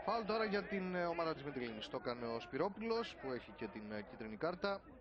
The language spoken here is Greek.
Φάουλ τώρα για την ομάδα της Μυτιλίνης. Το έκανε ο Σπυρόπουλος που έχει και την κίτρινη κάρτα.